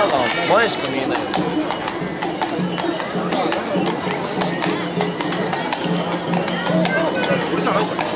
が前しか見えない。これじゃないかな。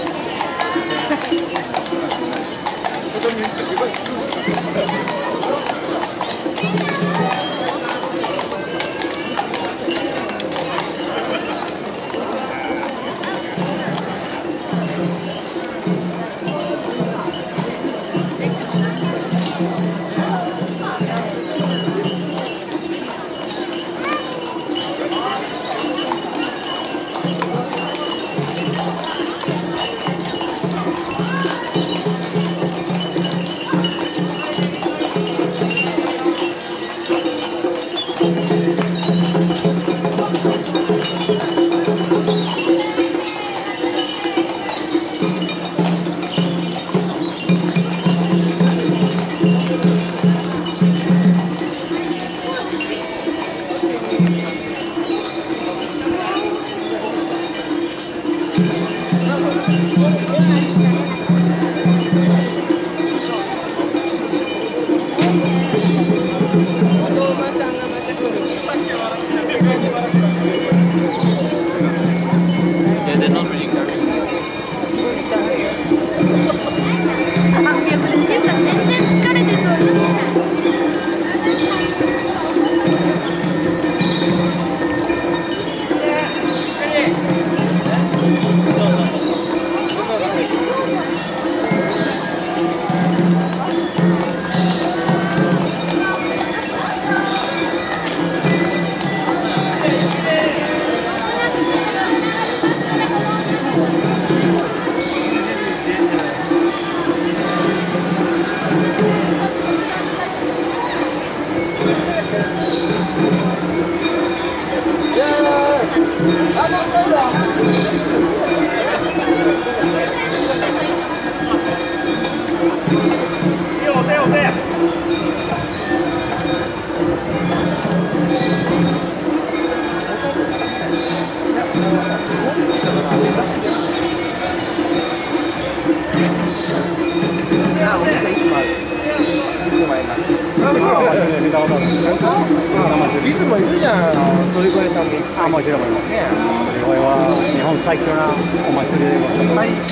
いつもいるじゃん、鳥越さんも。あ、もちろんいますね。鳥越は日本最強なお祭りでございます。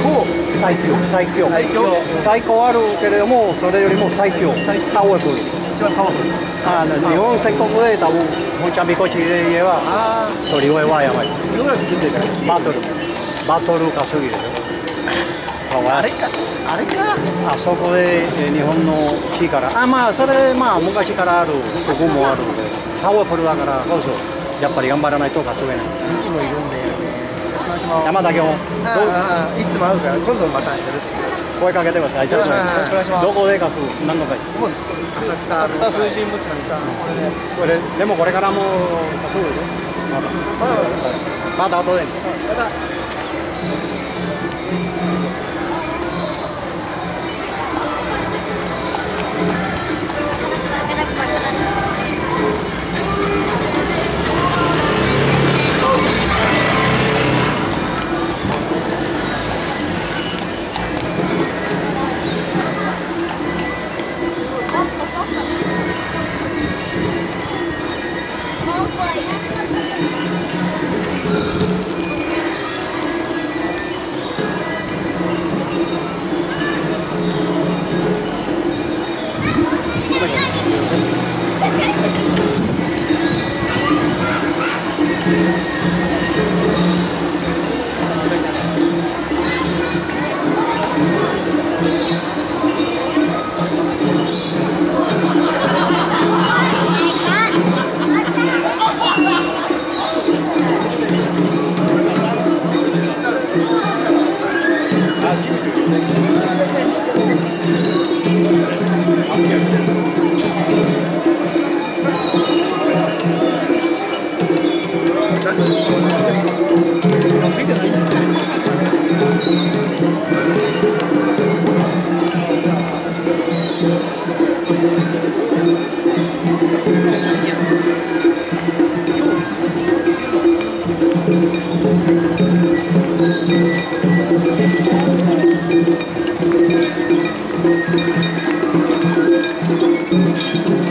最高あるけれども、それよりも最強。パワフル。一番パワフル。日本全国で多分本社神輿で言えば鳥越はやばい。バトル稼ぎでしょ。あれか、あそこで日本の地から、まあそれ昔からあるとこもあるので、パワフルだからこそやっぱり頑張らないと稼げない。いつもいるんだよね。山田家も。いつも会うから今度またよろしく。声かけてください。よろしくお願いします。どこでかす何の会？浅草風神仏神さん。これでもこれからも稼ぐでしょ。また後で。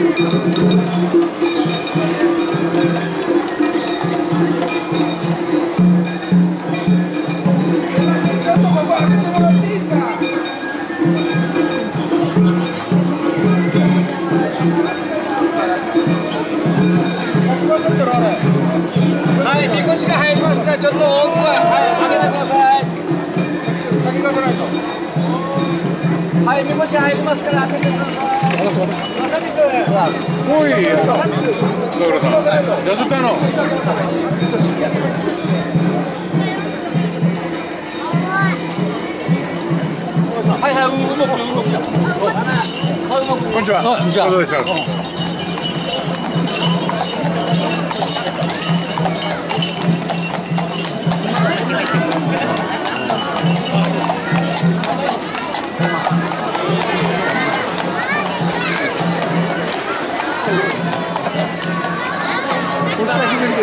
はい、みこしが入りますから、ちょっと奥は、はい、開けてください。先が来ないと。はい、みこし入りますから、開けてください。 おい、だからさ、痩せたの。 はいはい、動く。 こんにちは。どうでしょう。 お久しぶりです。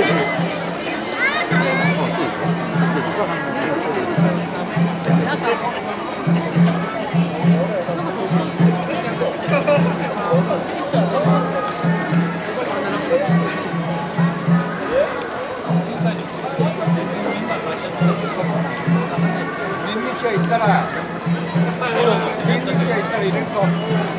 人力車行ったら入れると。